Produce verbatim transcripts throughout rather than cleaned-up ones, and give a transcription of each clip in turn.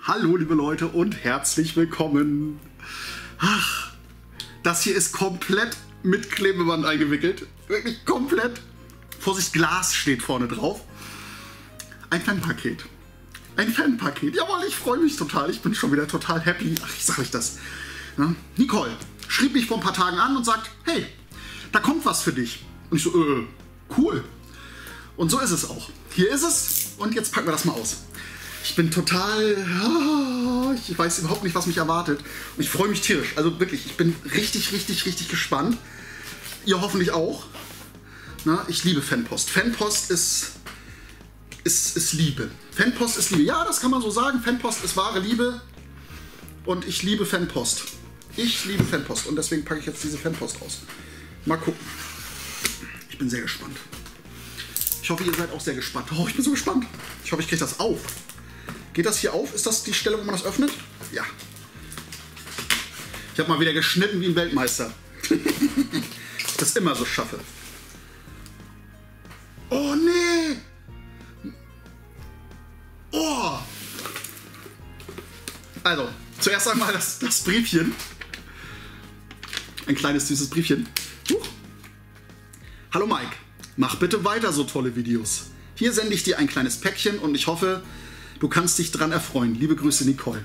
Hallo liebe Leute und herzlich willkommen. Ach, das hier ist komplett mit Klebeband eingewickelt. Wirklich komplett. Vorsicht, Glas steht vorne drauf. Ein Fanpaket. Ein Fanpaket. Jawohl, ich freue mich total. Ich bin schon wieder total happy. Ach, ich sag euch das. Ja, Nicole schrieb mich vor ein paar Tagen an und sagt, hey, da kommt was für dich. Und ich so, äh, cool. Und so ist es auch. Hier ist es und jetzt packen wir das mal aus. Ich bin total, oh, ich weiß überhaupt nicht, was mich erwartet. Und ich freue mich tierisch. Also wirklich, ich bin richtig, richtig, richtig gespannt. Ihr hoffentlich auch. Na, ich liebe Fanpost. Fanpost ist, ist, ist Liebe. Fanpost ist Liebe. Ja, das kann man so sagen. Fanpost ist wahre Liebe. Und ich liebe Fanpost. Ich liebe Fanpost. Und deswegen packe ich jetzt diese Fanpost aus. Mal gucken. Ich bin sehr gespannt. Ich hoffe, ihr seid auch sehr gespannt. Oh, ich bin so gespannt. Ich hoffe, ich kriege das auf. Geht das hier auf? Ist das die Stelle, wo man das öffnet? Ja. Ich habe mal wieder geschnitten wie ein Weltmeister. Ich das immer so schaffe. Oh, nee. Oh. Also, zuerst einmal das, das Briefchen. Ein kleines, süßes Briefchen. Huch. Hallo Mike, mach bitte weiter so tolle Videos. Hier sende ich dir ein kleines Päckchen und ich hoffe, du kannst dich dran erfreuen. Liebe Grüße, Nicole.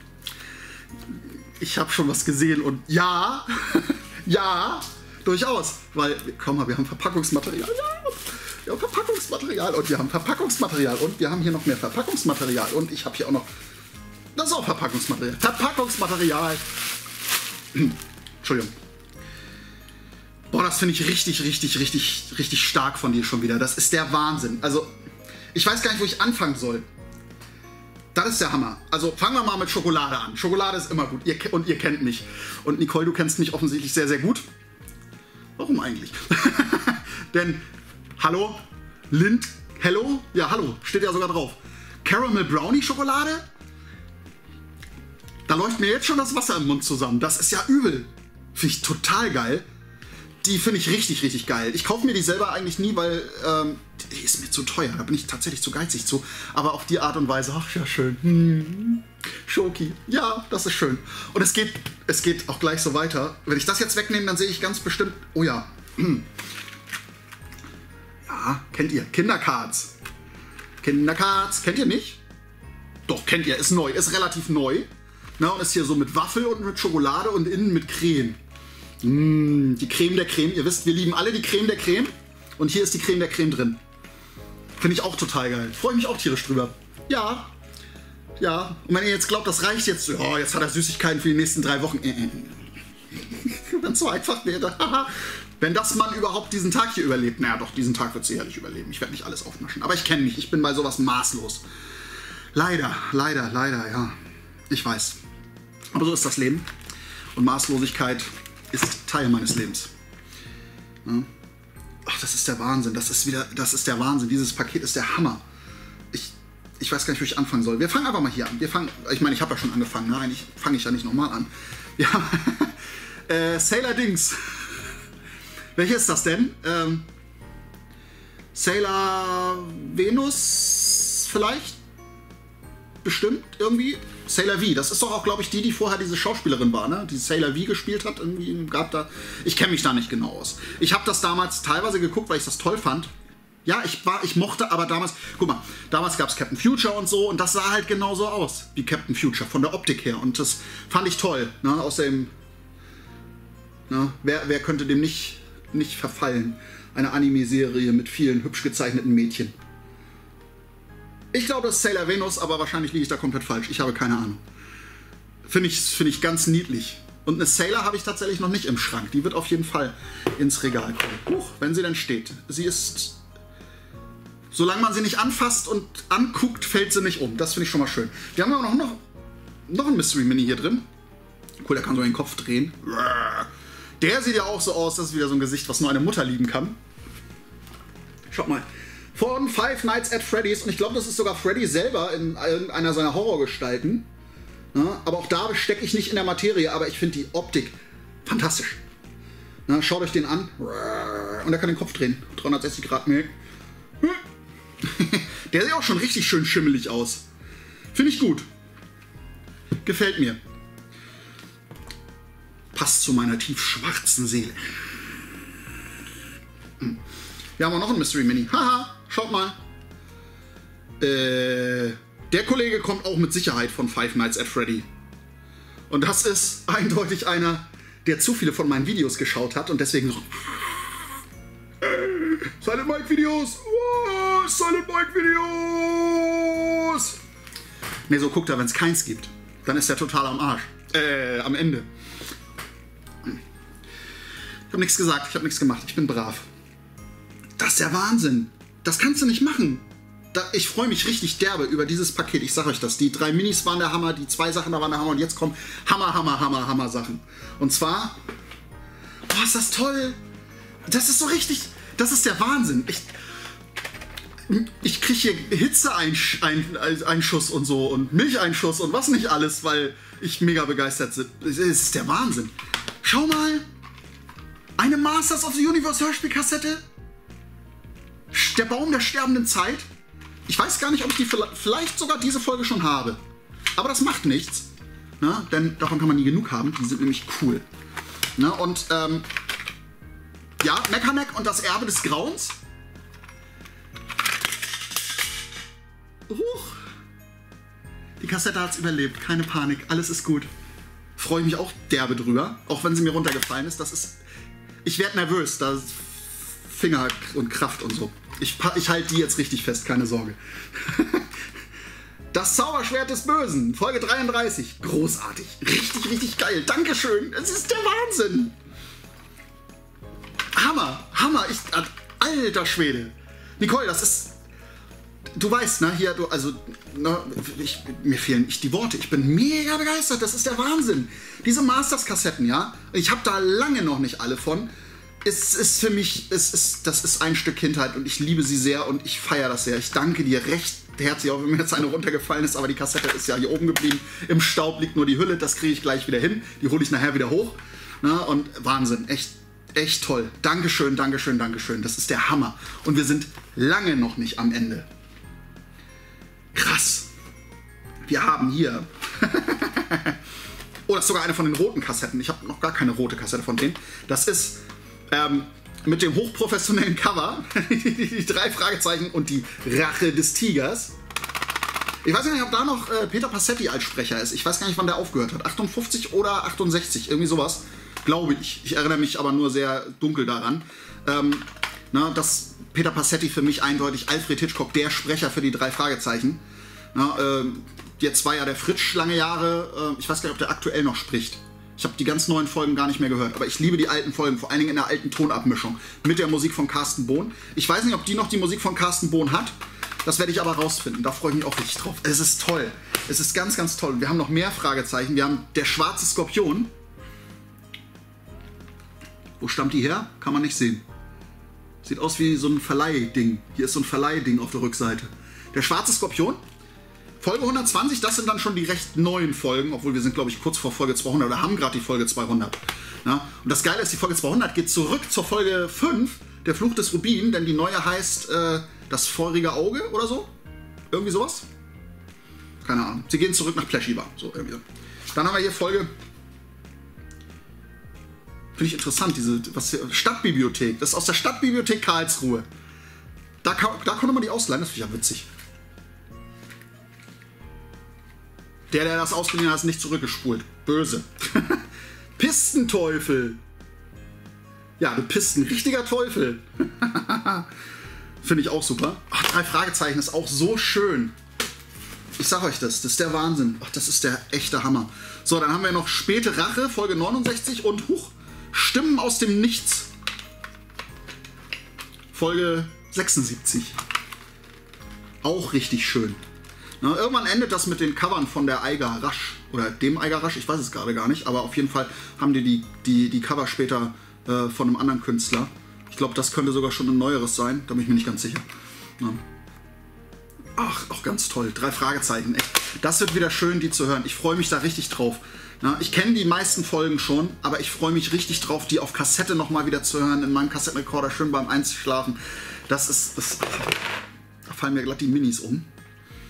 Ich habe schon was gesehen und ja, ja, durchaus. Weil, komm mal, wir haben Verpackungsmaterial. Ja, wir haben Verpackungsmaterial und wir haben Verpackungsmaterial und wir haben hier noch mehr Verpackungsmaterial und ich habe hier auch noch, das ist auch Verpackungsmaterial. Verpackungsmaterial. Entschuldigung. Boah, das finde ich richtig, richtig, richtig, richtig stark von dir schon wieder. Das ist der Wahnsinn. Also, ich weiß gar nicht, wo ich anfangen soll. Das ist der Hammer. Also fangen wir mal mit Schokolade an. Schokolade ist immer gut. Ihr, und ihr kennt mich. Und Nicole, du kennst mich offensichtlich sehr, sehr gut. Warum eigentlich? Denn, hallo, Lind, hello? Ja, hallo, steht ja sogar drauf. Caramel Brownie Schokolade? Da läuft mir jetzt schon das Wasser im Mund zusammen. Das ist ja übel. Finde ich total geil. Die finde ich richtig, richtig geil. Ich kaufe mir die selber eigentlich nie, weil ähm, die ist mir zu teuer. Da bin ich tatsächlich zu geizig zu. Aber auf die Art und Weise, ach ja, schön. Hm. Schoki. Ja, das ist schön. Und es geht, es geht auch gleich so weiter. Wenn ich das jetzt wegnehme, dann sehe ich ganz bestimmt, oh ja. Hm. Ja, kennt ihr. Kindercards. Kindercards. Kennt ihr nicht? Doch, kennt ihr. Ist neu. Ist relativ neu. Na, und ist hier so mit Waffel und mit Schokolade und innen mit Creme. Mmh, die Creme der Creme. Ihr wisst, wir lieben alle die Creme der Creme. Und hier ist die Creme der Creme drin. Finde ich auch total geil. Freue mich auch tierisch drüber. Ja. Ja. Und wenn ihr jetzt glaubt, das reicht jetzt. Oh, jetzt hat er Süßigkeiten für die nächsten drei Wochen. Wenn es so einfach wäre. Wenn das Mann überhaupt diesen Tag hier überlebt. Naja, doch, diesen Tag wird es sicherlich überleben. Ich werde nicht alles aufnaschen. Aber ich kenne mich. Ich bin bei sowas maßlos. Leider, leider, leider, ja. Ich weiß. Aber so ist das Leben. Und Maßlosigkeit ist Teil meines Lebens. Ja. Ach, das ist der Wahnsinn. Das ist wieder, das ist der Wahnsinn. Dieses Paket ist der Hammer. Ich, ich weiß gar nicht, wo ich anfangen soll. Wir fangen einfach mal hier an. Wir fangen, ich meine, ich habe ja schon angefangen. Ne? Eigentlich fange ich ja nicht nochmal an. Ja. äh, Sailor Dings. Welches ist das denn? Ähm, Sailor Venus vielleicht? Bestimmt irgendwie. Sailor V, das ist doch auch, glaube ich, die, die vorher diese Schauspielerin war, ne? Die Sailor V gespielt hat. Irgendwie gab da. Ich kenne mich da nicht genau aus. Ich habe das damals teilweise geguckt, weil ich das toll fand. Ja, ich war, ich mochte aber damals. Guck mal, damals gab es Captain Future und so und das sah halt genauso aus wie Captain Future von der Optik her. Und das fand ich toll. Ne? Außerdem, ne? wer, wer könnte dem nicht, nicht verfallen? Eine Anime-Serie mit vielen hübsch gezeichneten Mädchen. Ich glaube, das ist Sailor Venus, aber wahrscheinlich liege ich da komplett falsch. Ich habe keine Ahnung. Finde ich, find ich ganz niedlich. Und eine Sailor habe ich tatsächlich noch nicht im Schrank. Die wird auf jeden Fall ins Regal kommen. Huch, wenn sie denn steht. Sie ist... Solange man sie nicht anfasst und anguckt, fällt sie nicht um. Das finde ich schon mal schön. Wir haben aber noch, noch, noch ein Mystery Mini hier drin. Cool, der kann so den Kopf drehen. Der sieht ja auch so aus. Das ist wieder so ein Gesicht, was nur eine Mutter lieben kann. Schaut mal. Von Five Nights at Freddy's. Und ich glaube, das ist sogar Freddy selber in irgendeiner seiner Horrorgestalten. Ja, aber auch da stecke ich nicht in der Materie. Aber ich finde die Optik fantastisch. Na, schaut euch den an. Und er kann den Kopf drehen. dreihundertsechzig Grad mehr. Der sieht auch schon richtig schön schimmelig aus. Finde ich gut. Gefällt mir. Passt zu meiner tiefschwarzen Seele. Hm. Wir haben auch noch ein Mystery Mini. Haha, schaut mal. Äh, der Kollege kommt auch mit Sicherheit von Five Nights at Freddy. Und das ist eindeutig einer, der zu viele von meinen Videos geschaut hat und deswegen so... Äh, Silent Mike Videos! Oh, Silent Mike Videos! Ne, so guckt er, wenn es keins gibt. Dann ist er total am Arsch. Äh, am Ende. Ich habe nichts gesagt, ich habe nichts gemacht, ich bin brav. Das ist der Wahnsinn. Das kannst du nicht machen. Da, ich freue mich richtig derbe über dieses Paket. Ich sage euch das. Die drei Minis waren der Hammer, die zwei Sachen da waren der Hammer und jetzt kommen Hammer, Hammer, Hammer, Hammer Sachen. Und zwar, boah, ist das toll. Das ist so richtig, das ist der Wahnsinn. Ich, ich kriege hier Hitzeeinschuss und so und Milcheinschuss und was nicht alles, weil ich mega begeistert bin. Es ist der Wahnsinn. Schau mal. Eine Masters of the Universe Hörspielkassette. Der Baum der sterbenden Zeit. Ich weiß gar nicht, ob ich die vielleicht sogar diese Folge schon habe. Aber das macht nichts. Ne? Denn davon kann man nie genug haben. Die sind nämlich cool. Ne? Und ähm, ja, Mechaneck und das Erbe des Grauens. Huch. Die Kassette hat es überlebt. Keine Panik. Alles ist gut. Freue mich auch derbe drüber. Auch wenn sie mir runtergefallen ist. Das ist. Ich werde nervös. Da ist Finger und Kraft und so. Ich, ich halte die jetzt richtig fest, keine Sorge. Das Zauberschwert des Bösen, Folge dreiunddreißig. Großartig. Richtig, richtig geil. Dankeschön. Es ist der Wahnsinn. Hammer, Hammer. Ich, alter Schwede. Nicole, das ist... Du weißt, ne, hier, du, also, ne, ich, mir fehlen nicht die Worte. Ich bin mega begeistert. Das ist der Wahnsinn. Diese Masters-Kassetten, ja. Ich habe da lange noch nicht alle von. Es ist für mich, es ist, das ist ein Stück Kindheit und ich liebe sie sehr und ich feiere das sehr. Ich danke dir recht herzlich, auch wenn mir jetzt eine runtergefallen ist, aber die Kassette ist ja hier oben geblieben. Im Staub liegt nur die Hülle, das kriege ich gleich wieder hin. Die hole ich nachher wieder hoch. Na, und Wahnsinn, echt, echt toll. Dankeschön, Dankeschön, Dankeschön. Das ist der Hammer. Und wir sind lange noch nicht am Ende. Krass. Wir haben hier... oh, das ist sogar eine von den roten Kassetten. Ich habe noch gar keine rote Kassette von denen. Das ist... Ähm, mit dem hochprofessionellen Cover, die drei Fragezeichen und die Rache des Tigers. Ich weiß gar nicht, ob da noch äh, Peter Passetti als Sprecher ist. Ich weiß gar nicht, wann der aufgehört hat. achtundfünfzig oder achtundsechzig, irgendwie sowas. Glaube ich. Ich erinnere mich aber nur sehr dunkel daran. Ähm, na, dass Peter Passetti für mich eindeutig Alfred Hitchcock, der Sprecher für die drei Fragezeichen. Na, äh, jetzt war ja der Fritsch lange Jahre, äh, ich weiß gar nicht, ob der aktuell noch spricht. Ich habe die ganz neuen Folgen gar nicht mehr gehört, aber ich liebe die alten Folgen, vor allen Dingen in der alten Tonabmischung mit der Musik von Carsten Bohn. Ich weiß nicht, ob die noch die Musik von Carsten Bohn hat, das werde ich aber rausfinden, da freue ich mich auch richtig drauf. Es ist toll, es ist ganz, ganz toll. Wir haben noch mehr Fragezeichen, wir haben der schwarze Skorpion. Wo stammt die her? Kann man nicht sehen. Sieht aus wie so ein Verleihding. Hier ist so ein Verleihding auf der Rückseite. Der schwarze Skorpion. Folge hundertzwanzig, das sind dann schon die recht neuen Folgen, obwohl wir sind, glaube ich, kurz vor Folge zweihundert oder haben gerade die Folge zweihundert. Ja? Und das Geile ist, die Folge zweihundert geht zurück zur Folge fünf, der Fluch des Rubin, denn die neue heißt äh, das feurige Auge oder so. Irgendwie sowas. Keine Ahnung. Sie gehen zurück nach Pleschibar. So, irgendwie. Dann haben wir hier Folge... Finde ich interessant, diese was hier, Stadtbibliothek. Das ist aus der Stadtbibliothek Karlsruhe. Da, da konnte man die ausleihen, das finde ich ja witzig. Der, der das ausgeliehen hat, ist nicht zurückgespult. Böse. Pistenteufel. Ja, du bist ein richtiger Teufel. Finde ich auch super. Ach, drei Fragezeichen ist auch so schön. Ich sag euch das, das ist der Wahnsinn. Ach, das ist der echte Hammer. So, dann haben wir noch Späte Rache, Folge neunundsechzig und Huch, Stimmen aus dem Nichts. Folge sechsundsiebzig. Auch richtig schön. Na, irgendwann endet das mit den Covern von der Eiger Rasch. Oder dem Eiger Rasch, ich weiß es gerade gar nicht. Aber auf jeden Fall haben die die, die, die Cover später äh, von einem anderen Künstler. Ich glaube, das könnte sogar schon ein neueres sein. Da bin ich mir nicht ganz sicher. Ja. Ach, auch ganz toll. Drei Fragezeichen. Echt. Das wird wieder schön, die zu hören. Ich freue mich da richtig drauf. Ja, ich kenne die meisten Folgen schon, aber ich freue mich richtig drauf, die auf Kassette nochmal wieder zu hören. In meinem Kassettenrekorder schön beim Einschlafen. Das ist... Das, da fallen mir glatt die Minis um.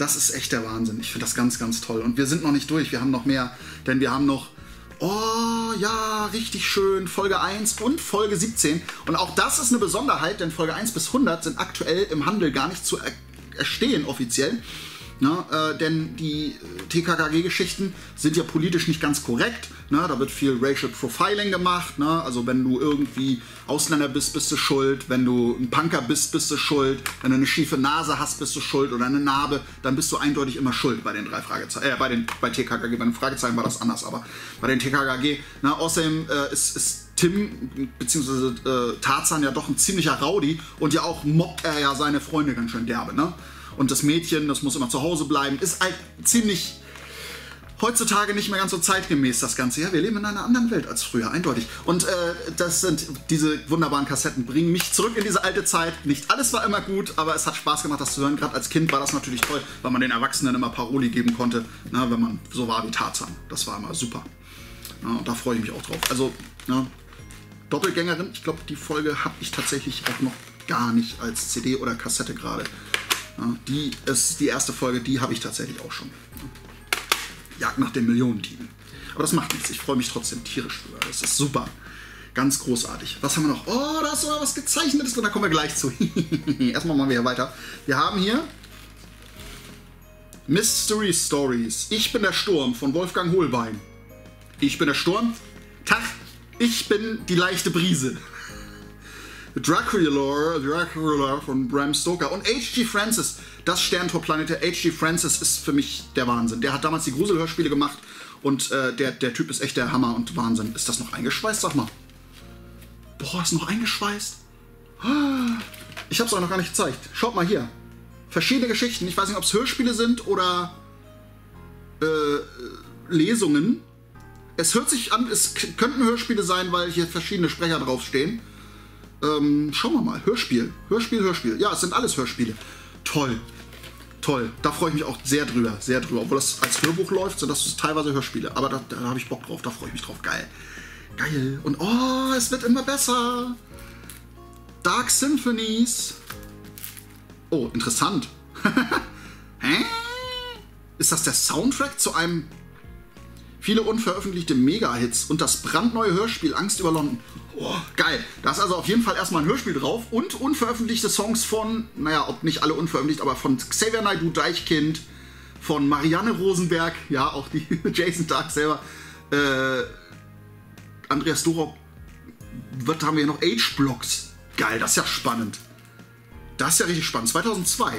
Das ist echt der Wahnsinn. Ich finde das ganz, ganz toll. Und wir sind noch nicht durch. Wir haben noch mehr, denn wir haben noch, oh ja, richtig schön, Folge eins und Folge siebzehn. Und auch das ist eine Besonderheit, denn Folge eins bis hundert sind aktuell im Handel gar nicht zu er erstehen offiziell. Ne, äh, denn die T K K G-Geschichten sind ja politisch nicht ganz korrekt. Ne? Da wird viel Racial Profiling gemacht. Ne? Also wenn du irgendwie Ausländer bist, bist du schuld. Wenn du ein Punker bist, bist du schuld. Wenn du eine schiefe Nase hast, bist du schuld. Oder eine Narbe, dann bist du eindeutig immer schuld bei den drei Fragezeichen. Äh, bei, den, bei T K K G. Bei den Fragezeichen war das anders, aber bei den T K K G. Ne? Außerdem äh, ist, ist Tim bzw. Äh, Tarzan ja doch ein ziemlicher Rowdy. Und ja auch mobbt er ja seine Freunde ganz schön derbe. Ne? Und das Mädchen, das muss immer zu Hause bleiben, ist halt ziemlich heutzutage nicht mehr ganz so zeitgemäß, das Ganze. Ja, wir leben in einer anderen Welt als früher, eindeutig. Und äh, das sind diese wunderbaren Kassetten, bringen mich zurück in diese alte Zeit. Nicht alles war immer gut, aber es hat Spaß gemacht, das zu hören. Gerade als Kind war das natürlich toll, weil man den Erwachsenen immer Paroli geben konnte, na, wenn man so war wie Tarzan. Das war immer super. Ja, und da freue ich mich auch drauf. Also, ja, Doppelgängerin, ich glaube, die Folge habe ich tatsächlich auch noch gar nicht als C D oder Kassette gerade. Ja, die ist die erste Folge, die habe ich tatsächlich auch schon. Jagd nach den Millionendieben. Aber das macht nichts, ich freue mich trotzdem tierisch drüber. Das ist super. Ganz großartig. Was haben wir noch? Oh, da ist sogar was Gezeichnetes drin, da kommen wir gleich zu. Erstmal machen wir hier weiter. Wir haben hier Mystery Stories. Ich bin der Sturm von Wolfgang Hohlbein. Ich bin der Sturm. Tag, ich bin die leichte Brise. Dracula, Dracula von Bram Stoker und H G Francis, das Sterntor-Planete. H G Francis ist für mich der Wahnsinn. Der hat damals die Gruselhörspiele gemacht und äh, der, der Typ ist echt der Hammer und Wahnsinn. Ist das noch eingeschweißt? Sag mal. Boah, ist noch eingeschweißt? Ich hab's euch noch gar nicht gezeigt. Schaut mal hier. Verschiedene Geschichten. Ich weiß nicht, ob es Hörspiele sind oder äh, Lesungen. Es hört sich an, es könnten Hörspiele sein, weil hier verschiedene Sprecher draufstehen. Ähm, schauen wir mal. Hörspiel. Hörspiel, Hörspiel. Ja, es sind alles Hörspiele. Toll. Toll. Da freue ich mich auch sehr drüber. Sehr drüber. Obwohl das als Hörbuch läuft, sind das teilweise Hörspiele. Aber da, da habe ich Bock drauf. Da freue ich mich drauf. Geil. Geil. Und oh, es wird immer besser. Dark Symphonies. Oh, interessant. Hä? Ist das der Soundtrack zu einem viele unveröffentlichte Mega-Hits und das brandneue Hörspiel Angst über London? Oh, geil. Da ist also auf jeden Fall erstmal ein Hörspiel drauf und unveröffentlichte Songs von, naja, ob nicht alle unveröffentlicht, aber von Xavier Naidoo Deichkind, von Marianne Rosenberg, ja, auch die Jason Dark selber, äh, Andreas Dorop, was haben wir hier noch? H-Blocks. Geil, das ist ja spannend. Das ist ja richtig spannend. zweitausendzwei.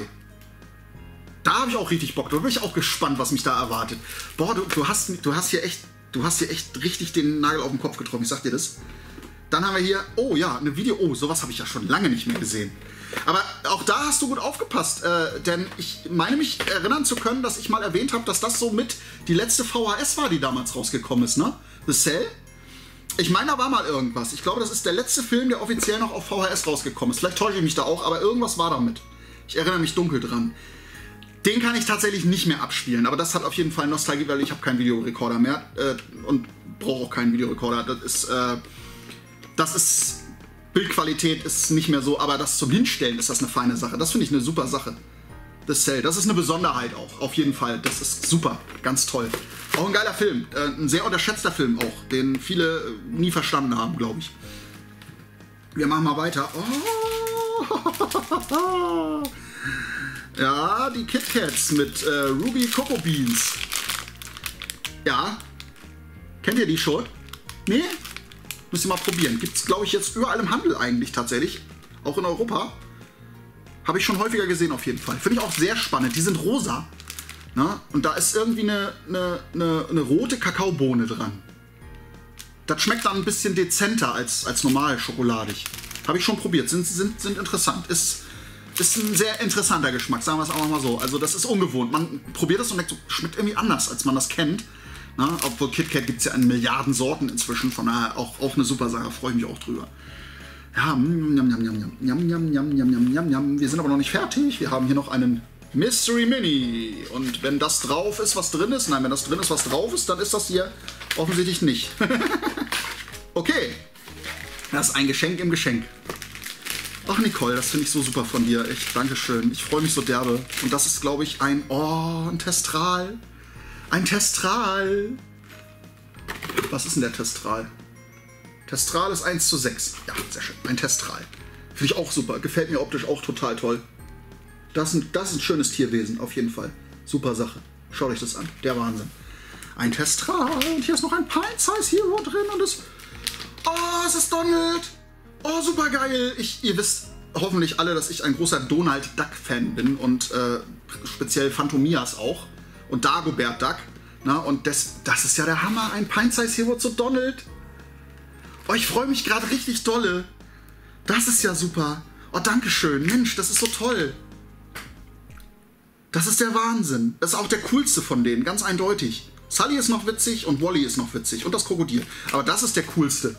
Da habe ich auch richtig Bock. Da bin ich auch gespannt, was mich da erwartet. Boah, du, du, hast, du hast hier echt, du hast hier echt richtig den Nagel auf den Kopf getroffen. Ich sag dir das. Dann haben wir hier, oh ja, eine Video. Oh, sowas habe ich ja schon lange nicht mehr gesehen. Aber auch da hast du gut aufgepasst, äh, denn ich meine mich erinnern zu können, dass ich mal erwähnt habe, dass das so mit die letzte V H S war, die damals rausgekommen ist, ne? The Cell. Ich meine, da war mal irgendwas. Ich glaube, das ist der letzte Film, der offiziell noch auf V H S rausgekommen ist. Vielleicht täusche ich mich da auch, aber irgendwas war damit. Ich erinnere mich dunkel dran. Den kann ich tatsächlich nicht mehr abspielen, aber das hat auf jeden Fall Nostalgie, weil ich habe keinen Videorekorder mehr äh, und brauche auch keinen Videorekorder. Das ist, äh, das ist, Bildqualität ist nicht mehr so, aber das zum Hinstellen ist das eine feine Sache. Das finde ich eine super Sache. The Cell, das ist eine Besonderheit auch, auf jeden Fall. Das ist super, ganz toll. Auch ein geiler Film, äh, ein sehr unterschätzter Film auch, den viele äh, nie verstanden haben, glaube ich. Wir machen mal weiter. Oh. Ja, die Kit Kats mit äh, Ruby Coco Beans. Ja. Kennt ihr die schon? Nee? Müsst ihr mal probieren. Gibt es, glaube ich, jetzt überall im Handel eigentlich tatsächlich. Auch in Europa. Habe ich schon häufiger gesehen auf jeden Fall. Finde ich auch sehr spannend. Die sind rosa. Na? Und da ist irgendwie eine, eine, eine, eine rote Kakaobohne dran. Das schmeckt dann ein bisschen dezenter als, als normal schokoladig. Habe ich schon probiert. Sind, sind, sind interessant. Ist... Ist ein sehr interessanter Geschmack, sagen wir es auch mal so. Also das ist ungewohnt. Man probiert das und denkt so, schmeckt irgendwie anders, als man das kennt. Na, obwohl KitKat gibt es ja in Milliarden Sorten inzwischen, von daher auch, auch eine super Sache, freue ich mich auch drüber. Ja, mm, jam, jam, jam, jam, jam, jam, jam, jam, jam, jam. Wir sind aber noch nicht fertig. Wir haben hier noch einen Mystery Mini. Und wenn das drauf ist, was drin ist, nein, wenn das drin ist, was drauf ist, dann ist das hier offensichtlich nicht. Okay. Das ist ein Geschenk im Geschenk. Ach, Nicole, das finde ich so super von dir. Echt, Dankeschön. Ich freue mich so derbe. Und das ist, glaube ich, ein... Oh, ein Testral. Ein Testral. Was ist denn der Testral? Testral ist eins zu sechs. Ja, sehr schön. Ein Testral. Finde ich auch super. Gefällt mir optisch auch total toll. Das ist, ein, das ist ein schönes Tierwesen, auf jeden Fall. Super Sache. Schaut euch das an. Der Wahnsinn. Ein Testral. Und hier ist noch ein Pint-Size Hero drin. Und es... Oh, es ist Donald. Oh, super geil. Ich, ihr wisst hoffentlich alle, dass ich ein großer Donald Duck-Fan bin. Und äh, speziell Phantomias auch. Und Dagobert Duck. Na, und das, das ist ja der Hammer. Ein Pint-Size Hero zu Donald. Oh, ich freue mich gerade richtig dolle. Das ist ja super. Oh, dankeschön. Mensch, das ist so toll. Das ist der Wahnsinn. Das ist auch der coolste von denen, ganz eindeutig. Sully ist noch witzig und Wally ist noch witzig. Und das Krokodil. Aber das ist der coolste.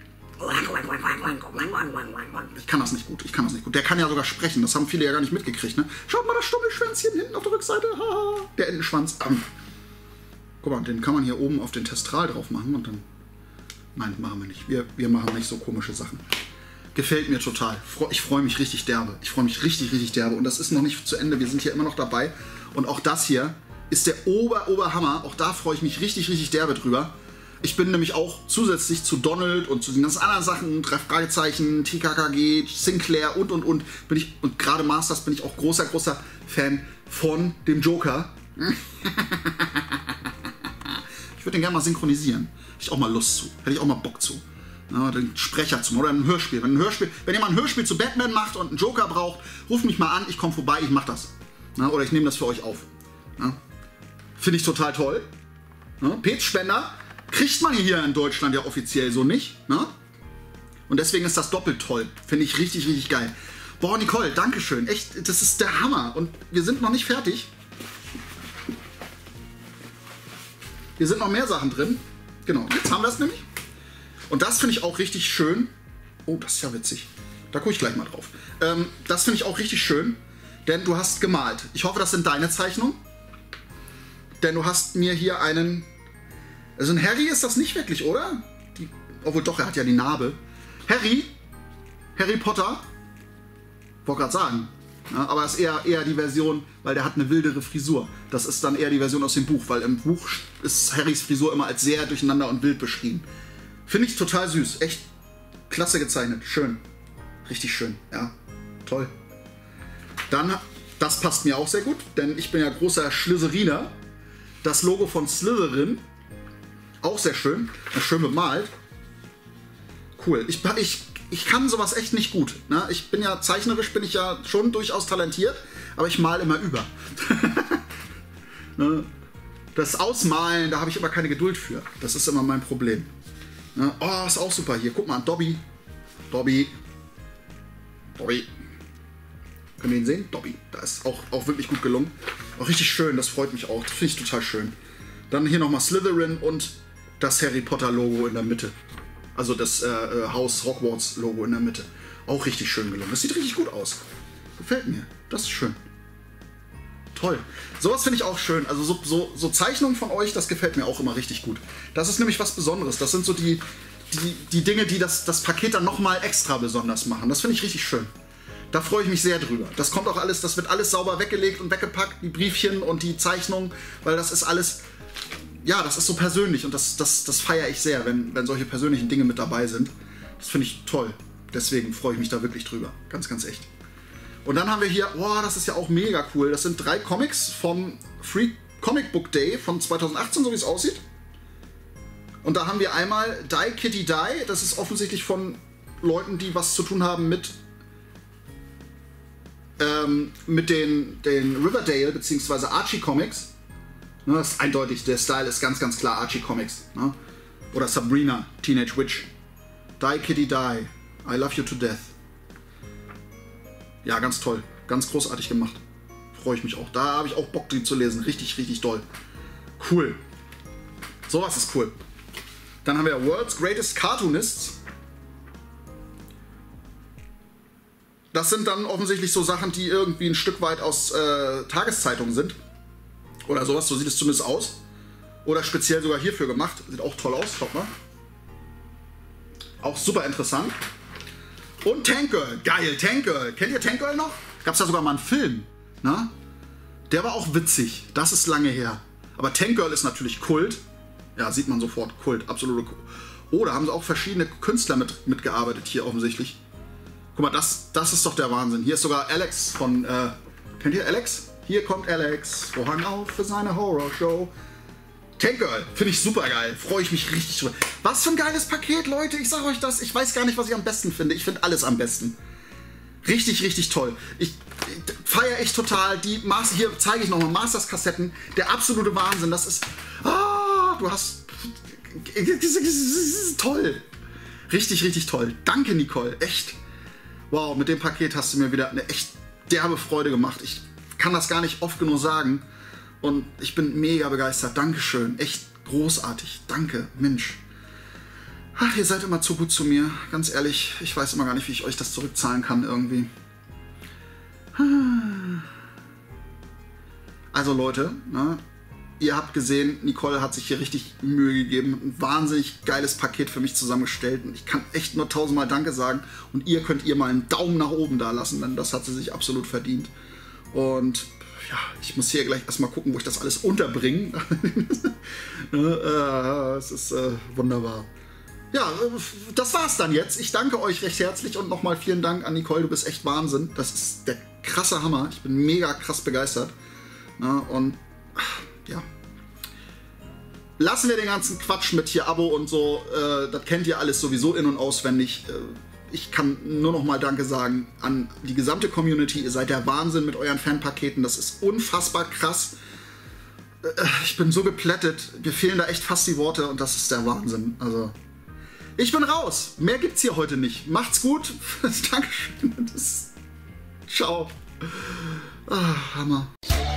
Ich kann das nicht gut. Ich kann das nicht gut. Der kann ja sogar sprechen. Das haben viele ja gar nicht mitgekriegt. Ne? Schaut mal das Stummelschwänzchen hinten auf der Rückseite. Der Entenschwanz. Guck mal, den kann man hier oben auf den Testral drauf machen und dann... Nein, machen wir nicht. Wir, wir machen nicht so komische Sachen. Gefällt mir total. Ich freue mich richtig derbe. Ich freue mich richtig, richtig derbe. Und das ist noch nicht zu Ende. Wir sind hier immer noch dabei. Und auch das hier ist der Ober-Oberhammer. Auch da freue ich mich richtig, richtig derbe drüber. Ich bin nämlich auch zusätzlich zu Donald und zu den ganzen anderen Sachen, Fragezeichen, T K K G, Sinclair und, und, und, bin ich, und gerade Masters bin ich auch großer, großer Fan von dem Joker. Ich würde den gerne mal synchronisieren. Hätte ich auch mal Lust zu. Hätte ich auch mal Bock zu. Ja, den Sprecher zu. Oder ein Hörspiel. Wenn, ein Hörspiel. Wenn ihr mal ein Hörspiel zu Batman macht und einen Joker braucht, ruft mich mal an. Ich komme vorbei, ich mache das. Ja, oder ich nehme das für euch auf. Ja. Finde ich total toll. Ja, Petspender kriegt man hier in Deutschland ja offiziell so nicht. Ja? Und deswegen ist das doppelt toll. Finde ich richtig, richtig geil. Boah, Nicole, dankeschön. Echt, das ist der Hammer. Und wir sind noch nicht fertig. Hier sind noch mehr Sachen drin. Genau, jetzt haben wir es nämlich. Und das finde ich auch richtig schön. Oh, das ist ja witzig. Da gucke ich gleich mal drauf. Ähm, das finde ich auch richtig schön, denn du hast gemalt. Ich hoffe, das sind deine Zeichnungen. Denn du hast mir hier einen... Also ein Harry ist das nicht wirklich, oder? Die, obwohl doch, er hat ja die Narbe. Harry? Harry Potter? Wollte gerade sagen. Ja, aber es ist eher, eher die Version, weil der hat eine wildere Frisur. Das ist dann eher die Version aus dem Buch, weil im Buch ist Harrys Frisur immer als sehr durcheinander und wild beschrieben. Finde ich total süß. Echt klasse gezeichnet. Schön. Richtig schön. Ja, toll. Dann, das passt mir auch sehr gut, denn ich bin ja großer Slytheriner. Das Logo von Slytherin. Auch sehr schön. Schön bemalt. Cool. Ich, ich, ich kann sowas echt nicht gut. Ne? Ich bin ja, zeichnerisch bin ich ja schon durchaus talentiert, aber ich male immer über. Ne? Das Ausmalen, da habe ich immer keine Geduld für. Das ist immer mein Problem. Ne? Oh, ist auch super hier. Guck mal, Dobby. Dobby. Dobby. Können wir ihn sehen? Dobby. Da ist auch, auch wirklich gut gelungen. Auch richtig schön, das freut mich auch. Das finde ich total schön. Dann hier nochmal Slytherin und das Harry Potter Logo in der Mitte. Also das äh, Haus Hogwarts Logo in der Mitte. Auch richtig schön gelungen. Das sieht richtig gut aus. Gefällt mir. Das ist schön. Toll. Sowas finde ich auch schön. Also so, so, so Zeichnungen von euch, das gefällt mir auch immer richtig gut. Das ist nämlich was Besonderes. Das sind so die, die, die Dinge, die das, das Paket dann nochmal extra besonders machen. Das finde ich richtig schön. Da freue ich mich sehr drüber. Das kommt auch alles, das wird alles sauber weggelegt und weggepackt, die Briefchen und die Zeichnungen, weil das ist alles, ja, das ist so persönlich und das, das, das feiere ich sehr, wenn, wenn solche persönlichen Dinge mit dabei sind. Das finde ich toll. Deswegen freue ich mich da wirklich drüber. Ganz, ganz echt. Und dann haben wir hier, boah, das ist ja auch mega cool. Das sind drei Comics vom Free Comic Book Day von zweitausendachtzehn, so wie es aussieht. Und da haben wir einmal Die Kitty Die. Das ist offensichtlich von Leuten, die was zu tun haben mit Ähm, mit den, den Riverdale bzw. Archie Comics. Ne, das ist eindeutig, der Style ist ganz, ganz klar Archie Comics. Ne? Oder Sabrina, Teenage Witch. Die Kitty Die, I Love You to Death. Ja, ganz toll. Ganz großartig gemacht. Freue ich mich auch. Da habe ich auch Bock, die zu lesen. Richtig, richtig doll. Cool. Sowas ist cool. Dann haben wir World's Greatest Cartoonists. Das sind dann offensichtlich so Sachen, die irgendwie ein Stück weit aus äh, Tageszeitungen sind. Oder sowas, so sieht es zumindest aus. Oder speziell sogar hierfür gemacht. Sieht auch toll aus, schaut mal. Auch super interessant. Und Tank Girl. Geil, Tank Girl. Kennt ihr Tank Girl noch? Gab's da sogar mal einen Film. Na? Der war auch witzig. Das ist lange her. Aber Tank Girl ist natürlich Kult. Ja, sieht man sofort. Kult. Absolute Kult. Oh, da haben sie auch verschiedene Künstler mit, mitgearbeitet hier offensichtlich. Guck mal, das, das ist doch der Wahnsinn. Hier ist sogar Alex von... Äh, kennt ihr Alex? Hier kommt Alex. Vorhang auf für seine Horrorshow. Tank Girl. Finde ich super geil. Freue ich mich richtig drüber. Was für ein geiles Paket, Leute. Ich sage euch das. Ich weiß gar nicht, was ich am besten finde. Ich finde alles am besten. Richtig, richtig toll. Ich, ich feiere echt total. Die Master, hier zeige ich nochmal Masters-Kassetten. Der absolute Wahnsinn. Das ist... Ah, du hast... Toll. Richtig, richtig toll. Danke, Nicole. Echt. Wow, mit dem Paket hast du mir wieder eine echt derbe Freude gemacht. Ich kann das gar nicht oft genug sagen. Und ich bin mega begeistert. Dankeschön. Echt großartig. Danke, Mensch. Ach, ihr seid immer zu gut zu mir. Ganz ehrlich, ich weiß immer gar nicht, wie ich euch das zurückzahlen kann irgendwie. Also Leute, ne? Ihr habt gesehen, Nicole hat sich hier richtig Mühe gegeben. Ein wahnsinnig geiles Paket für mich zusammengestellt. Und ich kann echt nur tausendmal Danke sagen. Und ihr könnt ihr mal einen Daumen nach oben da lassen, denn das hat sie sich absolut verdient. Und ja, ich muss hier gleich erstmal gucken, wo ich das alles unterbringe. Es ist äh, wunderbar. Ja, das war's dann jetzt. Ich danke euch recht herzlich und nochmal vielen Dank an Nicole. Du bist echt Wahnsinn. Das ist der krasse Hammer. Ich bin mega krass begeistert. Na, und ja. Lassen wir den ganzen Quatsch mit hier Abo und so. Äh, das kennt ihr alles sowieso in- und auswendig. Äh, ich kann nur noch mal Danke sagen an die gesamte Community. Ihr seid der Wahnsinn mit euren Fanpaketen. Das ist unfassbar krass. Äh, ich bin so geplättet. Mir fehlen da echt fast die Worte und das ist der Wahnsinn. Also, ich bin raus. Mehr gibt's hier heute nicht. Macht's gut. Dankeschön. Das, ciao. Ah, Hammer.